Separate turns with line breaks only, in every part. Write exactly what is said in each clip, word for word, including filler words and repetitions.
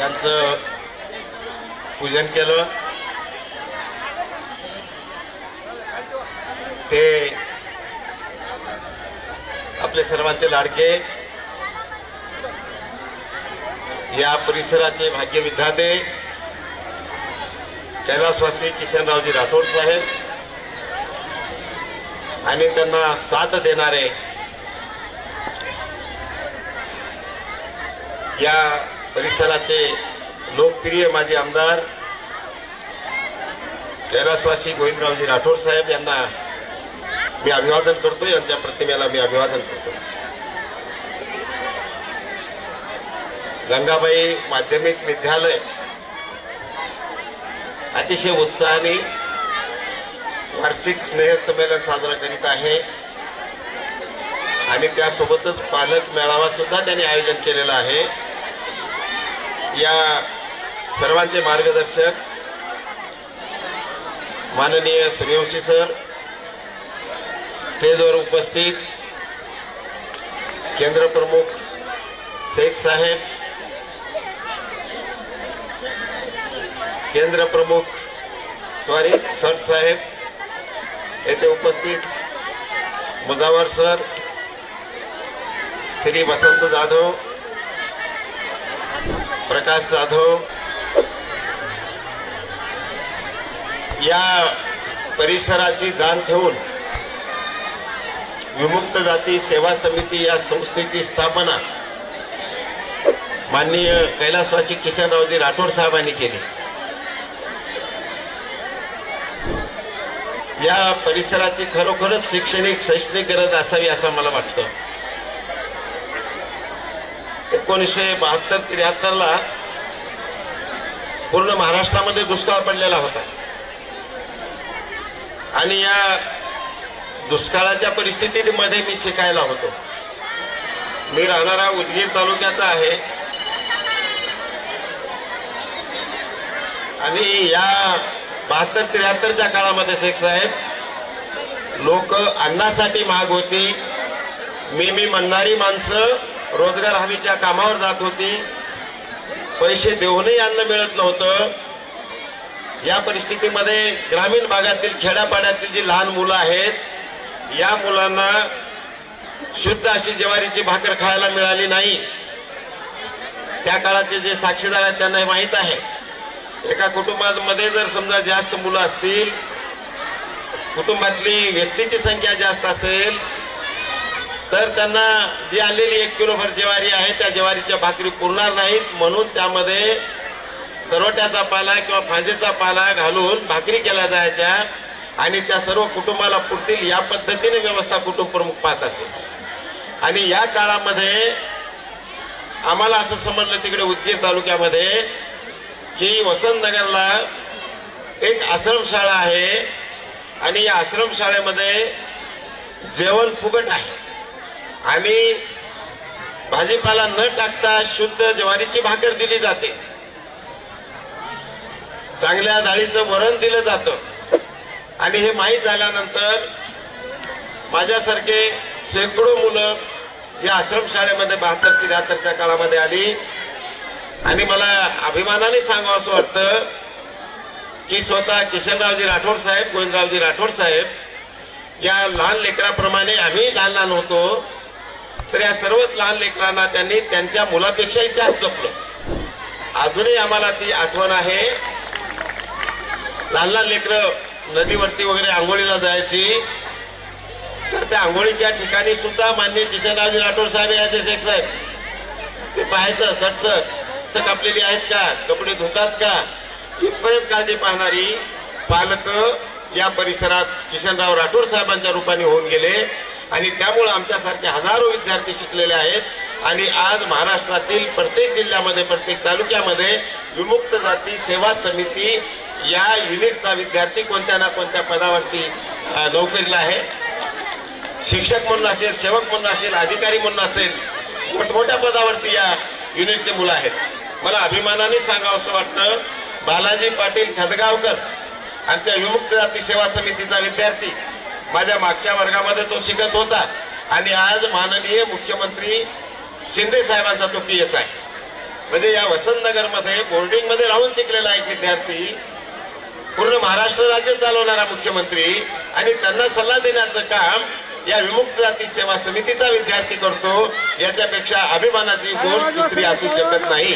यांचं पूजन केलं। ते आपले सर्वांचे लाडके, या परिसराचे भाग्य विधाते कैलासवासी किशनरावजी राठोड साहेब आणि त्यांना साथ देणारे या परिसराचे लोकप्रिय माजी आमदार कैलासवासी गोविंदरावजी राठोड साहेब यांना मी अभिवादन करतो। यांच्या प्रतिमेला मी अभिवादन करतो। गंगाबाई माध्यमिक विद्यालय अतिशय उत्साहाने वार्षिक स्नेह संमेलन साजरा करीत आहे आणि त्यासोबतच पालक मेळावा सुद्धा त्यांनी आयोजन केलेला आहे। या सर्वांचे मार्गदर्शक माननीय सूर्यवंशी सर, स्टेजवर उपस्थित केंद्र प्रमुख शेख साहेब, केंद्र प्रमुख सॉरी सर साहेब, येथे उपस्थित मुजावर सर, श्री वसंत जाधव, प्रकाश जाधव, या परिसराची जाण ठेवून विमुक्त जाती सेवा समिती या संस्थेची स्थापना माननीय कैलासवासी किशनरावजी राठोड साहेबांनी केली। या परिसराची खरोखरच शैक्षणिक शैक्षणिक गरज असावी असं मला वाटतं। एकोणीसशे बहात्तर त्र्याहत्तर ला पूर्ण महाराष्ट्रामध्ये दुष्काळ पडलेला होता आणि या दुष्काळाच्या परिस्थितीमध्ये मी शिकायला होतो। मी राहणारा उदगीर तालुक्याचा आहे आणि या बहात्तर त्र्याहत्तरच्या काळामध्ये शेख साहेब लोक अन्नासाठी महाग होती। मी मी म्हणणारी माणसं रोजगार हमीच्या कामावर जात होती, पैसे देऊनही अन्न मिळत नव्हतं। या परिस्थितीमध्ये ग्रामीण भागातील खेड्यापाड्यातील जी लहान मुलं आहेत, या मुलांना शुद्ध अशी ज्वारीची भाकर खायला मिळाली नाही। त्या काळाचे जे साक्षीदार आहेत त्यांना माहीत आहे, एका कुटुंबामध्ये जर समजा जास्त मुलं असतील, कुटुंबातली व्यक्तीची संख्या जास्त असेल, तर त्यांना जी आलेली एक किलोभर ज्वारी आहे त्या ज्वारीच्या भाकरी पुरणार नाहीत, म्हणून त्यामध्ये तरोट्याचा पाला किंवा फांजेचा पाला घालून भाकरी केल्या जायच्या आणि त्या सर्व कुटुंबाला पुरतील या पद्धतीने व्यवस्था कुटुंब प्रमुख पाहत असे। आणि या काळामध्ये आम्हाला असं समजलं तिकडे उदगीर तालुक्यामध्ये की वसंतनगरला एक आश्रमशाळा आहे आणि या आश्रमशाळेमध्ये जेवण फुकट आहे आणि भाजीपाला न टाकता शुद्ध ज्वारीची भाकर दिली जाते, चांगल्या डाळीचं वरण दिलं जातं। आणि हे माहीत झाल्यानंतर माझ्यासारखे शेकडो मुलं या आश्रमशाळेमध्ये बहात्तर त्र्याहत्तरच्या काळामध्ये आली आणि मला अभिमानाने सांगावं असं वाटतं की स्वतः किशनरावजी राठोड साहेब, गोविंदरावजी राठोड साहेब या लहान लेकराप्रमाणे आम्ही लहान लहान होतो, तर या सर्वच लहान लेकरांना त्यांनी त्यांच्या मुलापेक्षाही जास्त जपलं। अजूनही आम्हाला ती आठवण आहे। लहान लहान लेकरं नदीवरती वगैरे आंघोळीला जायची, तर त्या आंघोळीच्या ठिकाणी सुद्धा माननीय किशनरावजी राठोड साहेब यायचे शेख साहेब, ते पाहायचं सटसट तर कापलेली आहेत का, कपडे धुतात का, इथपर्यंत काळजी पाहणारी पालक या परिसरात किशनराव राठोड साहेबांच्या रूपाने होऊन गेले आणि त्यामुळे आमच्यासारखे हजारो विद्यार्थी शिकलेले आहेत आणि आज महाराष्ट्रातील प्रत्येक जिल्ह्यामध्ये प्रत्येक तालुक्यामध्ये विमुक्त जाती सेवा समिती या युनिटचा विद्यार्थी कोणत्या ना कोणत्या पदावरती नोकरीला आहे। शिक्षक म्हणून असेल, सेवक म्हणून असेल, अधिकारी म्हणून असेल, मोठमोठ्या पदावरती या युनिटचे मुलं आहेत। मला अभिमानाने सांगावं असं वाटतं, बालाजी पाटील खदगावकर आमच्या विमुक्त जाती सेवा समितीचा विद्यार्थी माझ्या मागच्या वर्गामध्ये तो शिकत होता आणि आज माननीय मुख्यमंत्री शिंदे साहेबांचा तो पी एस आहे। म्हणजे या वसंतनगर मध्ये बोर्डिंग मध्ये राहून शिकलेला एक विद्यार्थी पूर्ण महाराष्ट्र राज्य चालवणारा मुख्यमंत्री आणि त्यांना सल्ला देण्याचं काम या विमुक्त जाती सेवा समितीचा विद्यार्थी करतो, याच्यापेक्षा अभिमानाची गोष्ट दुसरी असू शकत नाही.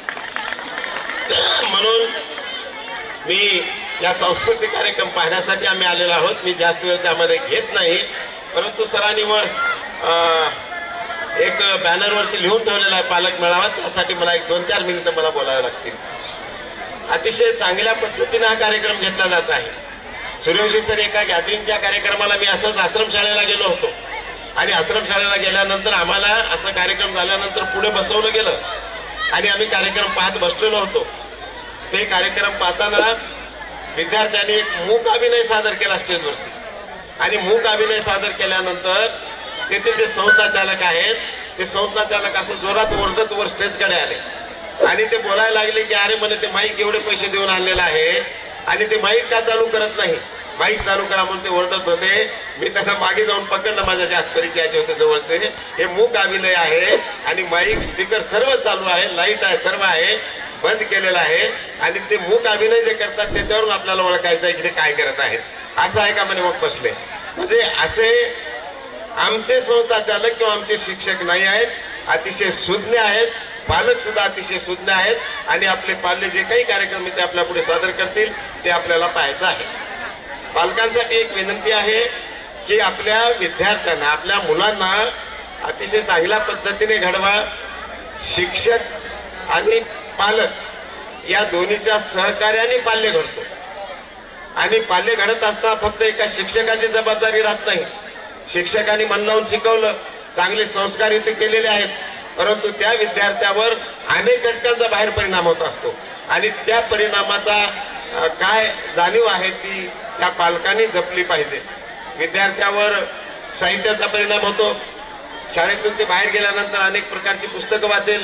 म्हणून मी या सांस्कृतिक कार्यक्रम पाहण्यासाठी आम्ही आलेलो आहोत. मी जास्त वेळ त्यामध्ये घेत नाही, परंतु सरांनी वर एक बॅनरवरती लिहून ठेवलेला आहे पालक मेळावा, त्यासाठी मला एक दोन चार मिनिटं मला बोलावे लागतील. अतिशय चांगल्या पद्धतीने हा कार्यक्रम घेतला जात आहे. सूर्यवंशी सर एका गॅदरिंगच्या कार्यक्रमाला मी असंच आश्रमशाळेला गेलो होतो आणि आश्रमशाळेला गेल्यानंतर आम्हाला असा कार्यक्रम झाल्यानंतर पुढे बसवलं गेलं आणि आम्ही कार्यक्रम पाहत बसलेलो होतो. ते कार्यक्रम पाहताना विद्यार्थ्यांनी एक मूक अभिनय सादर केला स्टेजवरती आणि मूक अभिनय सादर केल्यानंतर तेथील जे संस्था चालक आहेत ते संस्था चालक असं जोरात ओरडत वर स्टेजकडे आले आणि ते बोलायला लागले की अरे म्हणे ते माईक एवढे पैसे देऊन आणलेला आहे आणि ते माईक का चालू करत नाही, माईक चालू करा म्हणून ते ओरडत होते. मी त्यांना मागे जाऊन पकडलं, माझ्या जास्त परिचयाचे होते जवळचे. हे मूक अभिनय आहे आणि माईक स्पीकर सर्व चालू आहे, लाईट आहे, सर्व आहे, बंद केलेला आहे आणि ते मूक अभिनय जे करतात त्याच्यावरून आपल्याला ओळखायचं आहे की ते काय करत आहेत. असं आहे का म्हणे. मग बसले. म्हणजे असे आमचे संस्था चालक किंवा आमचे शिक्षक नाही आहेत, अतिशय सुज्ञ आहेत, पालक सुद्धा अतिशय सुज्ञ आहेत आणि आपले पाल्य जे काही कार्यक्रम ते आपल्या पुढे सादर करतील ते आपल्याला पाहायचं आहे. पालकांसाठी एक विनंती आहे की आपल्या विद्यार्थ्यांना, आपल्या मुलांना अतिशय चांगल्या पद्धतीने घडवा. शिक्षक आणि पालक या दोन्हीच्या सहकार्याने पाल्य घडतो आणि पाल्य घडत असता फक्त एका शिक्षकाची जबाबदारी राहत नाही. शिक्षकांनी मन लावून शिकवलं, चांगले संस्कार इथे केलेले आहेत, परंतु त्या विद्यार्थ्यावर अनेक घटकांचा बाहेर परिणाम होत असतो आणि त्या परिणामाचा काय जाणीव आहे ती त्या पालकांनी जपली पाहिजे. विद्यार्थ्यावर साहित्याचा परिणाम होतो. शाळेतून ते बाहेर गेल्यानंतर अनेक प्रकारची पुस्तकं वाचेल,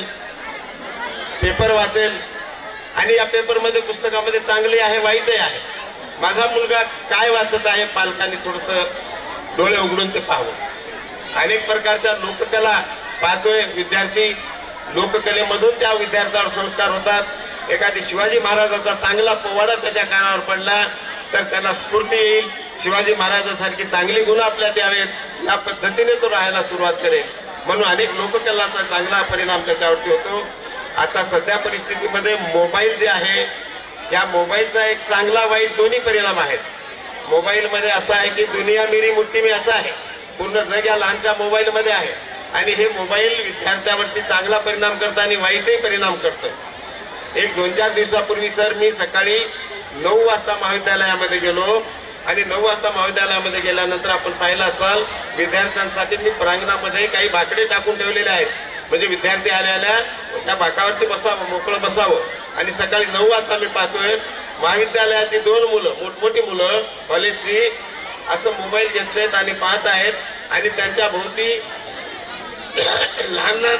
पेपर वाचेल आणि या पेपरमध्ये पुस्तकामध्ये चांगले आहे, वाईटही आहे. माझा मुलगा काय वाचत आहे पालकांनी थोडंसं डोळे उघडून ते पाहावं. अनेक प्रकारच्या लोककला पाहतोय विद्यार्थी, लोककलेमधून त्या विद्यार्थ्यावर संस्कार होतात. एखादी शिवाजी महाराजाचा चांगला पोवाडा त्याच्या कानावर पडला तर त्याला स्फूर्ती येईल, शिवाजी महाराजांसारखी चांगली गुण आपल्यात यावेत, या पद्धतीने तो राहायला सुरुवात करेल. म्हणून अनेक लोककलाचा चांगला परिणाम त्याच्यावरती होतो. आता सध्या परिस्थितीमध्ये मोबाईल जे आहे, या मोबाईलचा एक चांगला वाईट दोन्ही परिणाम आहेत. मोबाईलमध्ये असं आहे की दुनिया मेरी मुट्ठी में असं आहे, पूर्ण जग या लहानशा मोबाईलमध्ये आहे आणि हे मोबाईल विद्यार्थ्यावरती चांगला परिणाम करतं आणि वाईटही परिणाम करतं. एक दोन चार दिवसापूर्वी सर मी सकाळी नऊ वाजता महाविद्यालयामध्ये गेलो आणि नऊ वाजता महाविद्यालयामध्ये गेल्यानंतर आपण पाहिलं असाल विद्यार्थ्यांसाठी मी प्रांगणामध्ये काही बाकडे टाकून ठेवलेले आहेत, म्हणजे विद्यार्थी आल्या आल्या त्या बाकावरती बसावं, मोकळं बसावं. आणि सकाळी नऊ वाजता मी पाहतोय महाविद्यालयाची दोन मुलं, मोठमोठी मुलं कॉलेजची, असं मोबाईल घेतलेत आणि पाहत आहेत आणि त्यांच्या भोवती लहान लहान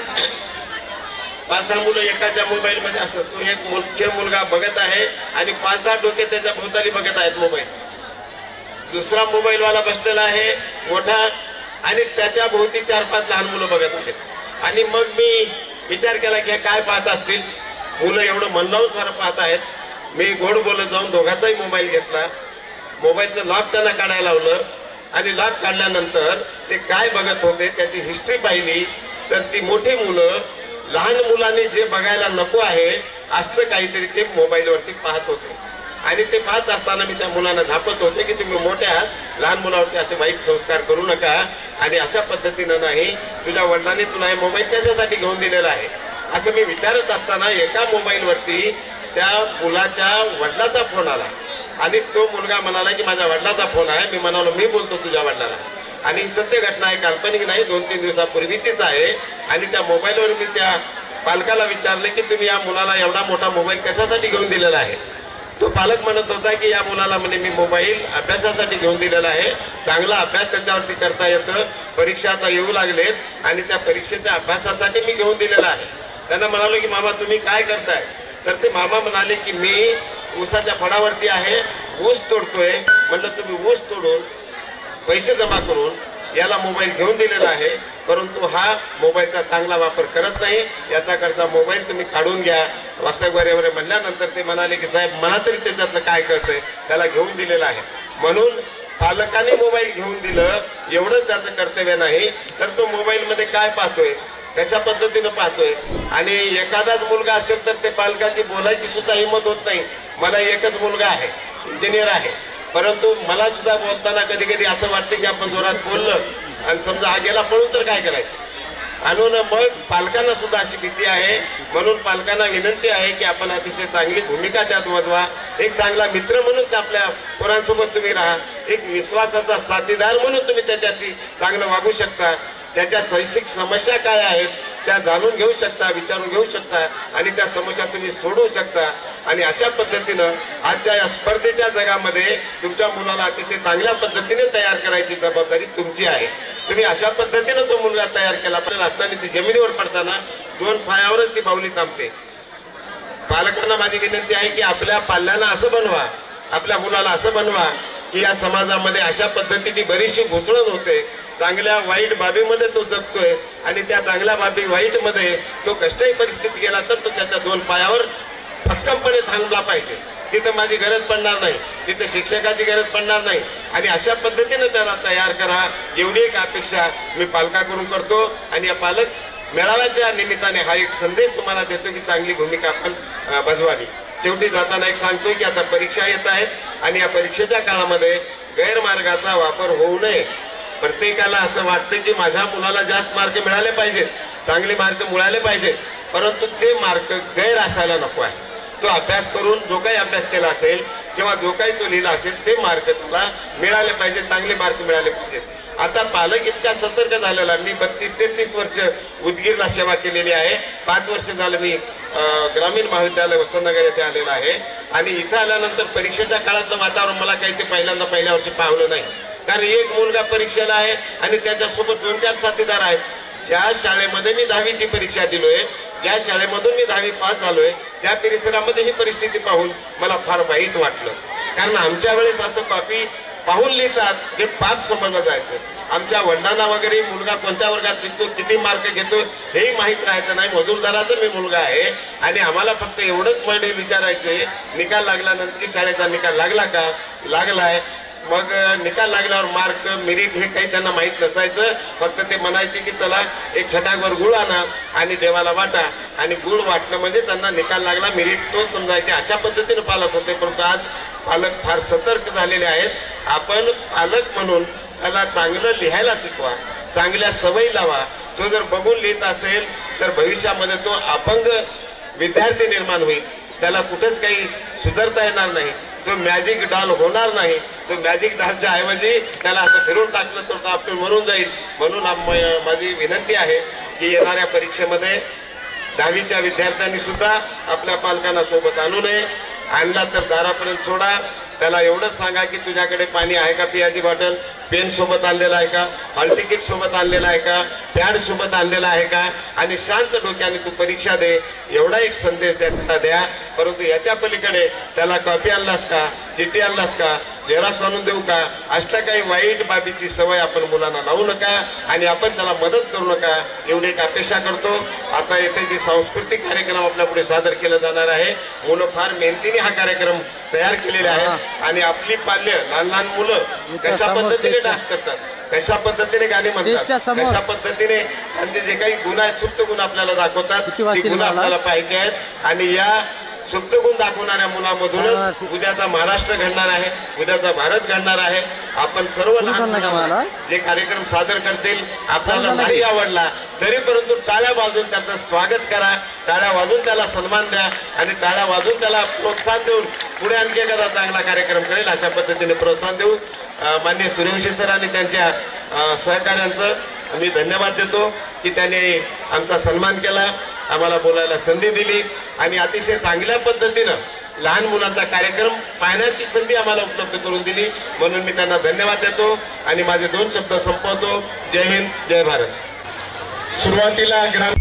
पाच दहा मुलं एकाच्या मोबाईल मध्ये असत. तो एक मुख्य मुलगा बघत आहे आणि पाच दहा डोके त्याच्या भोवताली बघत आहेत मोबाईल. दुसरा मोबाईल वाला बसलेला आहे मोठा आणि त्याच्या भोवती चार पाच लहान मुलं बघत आहेत. आणि मग मी विचार केला की काय पाहत असतील मुलं, एवढं मन लावून सारं पाहत आहेत. मी गोड बोलत जाऊन दोघांचाही मोबाईल घेतला, मोबाईलचं लॉक त्यांना काढायला लावलं आणि लॉक काढल्यानंतर ते काय बघत होते त्याची हिस्ट्री पाहिली तर ती मोठी मुलं लहान मुलांनी जे बघायला नको आहे असलं काहीतरी ते मोबाईलवरती पाहत होते. आणि ते पाहत असताना मी त्या मुलांना झापत होते की तुम्ही मोठे आहात, लहान मुलावरती असे वाईट संस्कार करू नका आणि अशा पद्धतीनं नाही, तुझ्या वडिलांनी तुला हे मोबाईल कशासाठी घेऊन दिलेला आहे असं मी विचारत असताना एका मोबाईलवरती त्या मुलाच्या वडिलाचा फोन आला आणि तो मुलगा म्हणाला की माझ्या वडिलाचा फोन आहे. मी म्हणालो मी बोलतो तुझ्या वडिलाला आणि सत्य घटना आहे, काल्पनिक नाही, दोन तीन दिवसापूर्वीचीच आहे. आणि त्या मोबाईलवर मी त्या पालकाला विचारले की तुम्ही या मुलाला एवढा मोठा मोबाईल कशासाठी घेऊन दिलेला आहे. तो पालक म्हणत होता की या मुलाला म्हणे मी मोबाईल अभ्यासासाठी घेऊन दिलेला आहे, चांगला अभ्यास त्याच्यावरती करता येतं, परीक्षा आता येऊ लागलेत आणि त्या परीक्षेच्या अभ्यासासाठी मी घेऊन दिलेला आहे. त्यांना म्हणालो की मामा तुम्ही काय करताय, तर ते मामा म्हणाले की मी ऊसाच्या फळावरती आहे, ऊस तोडतोय. म्हणलं तुम्ही ऊस तोडून पैसे जमा करून याला मोबाईल घेऊन दिलेला आहे परंतु हा मोबाईलचा चांगला वापर करत नाही. याच्याकडचा मोबाईल तुम्ही काढून घ्या. वास्तव वगैरे म्हणल्यानंतर ते म्हणाले की साहेब मला तरी त्याच्यातलं काय कळतंय, त्याला घेऊन दिलेलं आहे. म्हणून पालकांनी मोबाईल घेऊन दिलं एवढंच त्याचं कर्तव्य नाही, तर तो मोबाईलमध्ये काय पाहतोय, कशा पद्धतीनं पाहतोय. आणि एखादाच मुलगा असेल तर ते पालकाची बोलायची सुद्धा हिंमत होत नाही. मला एकच मुलगा आहे, इंजिनियर आहे, परंतु मला सुद्धा बोलताना कधी कधी असं वाटतं की आपण जोरात बोललं आणि समजा हा गेला पळून तर काय करायचं. म्हणून मग पालकांना सुद्धा अशी भीती आहे. म्हणून पालकांना विनंती आहे की आपण अतिशय चांगली भूमिका त्यात वजवा. एक चांगला मित्र म्हणून आपल्या पोरांसोबत तुम्ही राहा. एक विश्वासाचा साथीदार म्हणून तुम्ही त्याच्याशी चांगलं वागू शकता. त्याच्या शैक्षणिक समस्या काय आहेत त्या जाणून घेऊ शकता, विचारून घेऊ शकता आणि त्या समस्या तुम्ही सोडवू शकता. आणि अशा पद्धतीनं आजच्या या स्पर्धेच्या जगामध्ये तुमच्या मुलाला अतिशय चांगल्या पद्धतीने तयार करायची जबाबदारी तुमची आहे. तुम्ही अशा पद्धतीनं तो मुलगा तयार केला. पण असताना ती जमिनीवर पडताना दोन पायावरच ती बाहुली थांबते. पालकांना माझी विनंती आहे की आपल्या पाल्याला असं बनवा, आपल्या मुलाला असं बनवा की या समाजामध्ये अशा पद्धतीची बरीचशी घुसळण होते. चांगल्या वाईट बाबीमध्ये तो जगतोय आणि त्या चांगल्या बाबी वाईट मध्ये तो कष्टही परिस्थितीत गेला तर तो त्याच्या दोन पायावर भक्कमपणे थांबला पाहिजे. तिथं माझी गरज पडणार नाही, तिथं शिक्षकाची गरज पडणार नाही. आणि अशा पद्धतीने त्याला तयार करा एवढी एक अपेक्षा मी पालकाकडून करतो. आणि या पालक मेळाव्याच्या निमित्ताने हा एक संदेश तुम्हाला देतो की चांगली भूमिका आपण बजवावी. शेवटी जाताना एक सांगतोय की आता परीक्षा येत आहेत आणि या परीक्षेच्या काळामध्ये गैरमार्गाचा वापर होऊ नये. प्रत्येकाला असं वाटतं की माझ्या मुलाला जास्त मार्क मिळाले पाहिजेत, चांगले मार्क मिळाले पाहिजेत, परंतु ते मार्क गैर असायला नको आहे. तो अभ्यास करून जो काही अभ्यास केला असेल किंवा जो काही तो लिहिला असेल ते मार्क तुला मिळाले पाहिजे, चांगले मार्क मिळाले पाहिजेत. आता पालक इतका सतर्क झालेला. मी बत्तीस तेहतीस वर्ष उदगीरला सेवा केलेली आहे. पाच वर्ष झालं मी ग्रामीण महाविद्यालय वसंतनगर येथे आलेला आहे. आणि इथं आल्यानंतर परीक्षेच्या काळातलं वातावरण मला काही ते पहिल्यांदा पहिल्या वर्षी पाहिलं नाही. कारण एक मुलगा परीक्षेला आहे आणि त्याच्यासोबत दोन चार साथीदार आहेत. ज्या शाळेमध्ये मी दहावीची परीक्षा दिलोय, ज्या शाळेमधून मी दहावी पास झालोय त्या परिसरामध्ये ही परिस्थिती पाहून मला फार वाईट वाटलं. कारण आमच्या वेळेस असं कॉपी पाहून लिहितात हे पाप समजलं जायचं. आमच्या वडिलांना वगैरे मुलगा कोणत्या वर्गात शिकतो, किती मार्क घेतो हेही माहीत राहायचं नाही. मजूरदाराचा मी मुलगा आहे आणि आम्हाला फक्त एवढंच मध्ये विचारायचे निकाल लागल्यानंतर की शाळेचा निकाल लागला का, लागलाय. मग निकाल लागल्यावर मार्क मेरिट हे काही त्यांना माहीत नसायचं. फक्त ते म्हणायचे की चला एक छटाकभर गुळ आणा आणि देवाला वाटा. आणि गुळ वाटणं म्हणजे त्यांना निकाल लागला मेरिट तो समजायचे. अशा पद्धतीने पालक होते. परंतु आज पालक फार सतर्क झालेले आहेत. आपण पालक म्हणून त्याला चांगलं लिहायला शिकवा, चांगल्या सवयी लावा. तो जर बघून लिहित असेल तर भविष्यामध्ये तो अपंग विद्यार्थी निर्माण होईल. त्याला कुठेच काही सुधारता येणार नाही. तो मॅजिक डॉल होणार नाही. तो मॅजिक डॉलच्या ऐवजी त्याला असं फिरून टाकलं तर तो आपण मरून जाईल. म्हणून माझी विनंती आहे की येणाऱ्या परीक्षेमध्ये दहावीच्या विद्यार्थ्यांनी सुद्धा आपल्या पालकांना सोबत आणू नये. आणला तर दारापर्यंत सोडा. त्याला एवढंच सांगा की तुझ्याकडे पाणी आहे का, पियाची बॉटल, पेन सोबत आणलेला आहे का, हॉल तिकीट सोबत आणलेला आहे का, पॅड सोबत आणलेला आहे का, आणि शांत डोक्याने तू परीक्षा दे. एवढा एक संदेश त्याला द्या. परंतु याच्या पलीकडे त्याला कॉपी आणलास का, चिठ्ठी आणलास का, झेरॉक्स आणून देऊ का, अशा काही वाईट बाबीची सवय आपण मुलांना लावू नका आणि आपण त्याला मदत करू नका एवढी एक अपेक्षा करतो. आता येथे जी सांस्कृतिक कार्यक्रम आपल्या पुढे सादर केला जाणार आहे, मुलं फार मेहनतीने हा कार्यक्रम तयार केलेले आहेत. आणि आपली पाल्य लहान लहान मुलं कशा पद्धतीने डान्स करतात, कशा पद्धतीने गाणी म्हणतात, कशा पद्धतीने त्यांचे जे काही गुण आहेत सुप्त गुण आपल्याला दाखवतात ते गुण आपल्याला पाहिजे आहेत. आणि या सुप्त गुण दाखवणाऱ्या मुलामधूनच उद्याचा महाराष्ट्र घडणार आहे, उद्याचा भारत घडणार आहे. आपण सर्व लहान मुलांना जे कार्यक्रम सादर करतील आपल्याला नाही आवडला तरी परंतु टाळ्या वाजवून त्याचं स्वागत करा, टाळ्या वाजवून त्याला सन्मान द्या आणि टाळ्या वाजवून त्याला प्रोत्साहन देऊन पुढे आणखी एखादा चांगला कार्यक्रम करेल अशा पद्धतीने प्रोत्साहन देऊ. माननीय सूर्यवंशी सर आणि त्यांच्या सहकार्यांचं मी धन्यवाद देतो की त्यांनी आमचा सन्मान केला, आम्हाला बोलायला संधी दिली आणि अतिशय चांगल्या पद्धतीनं लहान मुलांचा कार्यक्रम पाहण्याची संधी आम्हाला उपलब्ध करून दिली. म्हणून मी त्यांना धन्यवाद देतो आणि माझे दोन शब्द संपवतो. जय हिंद, जय भारत.
सुरुवातीला ग्राम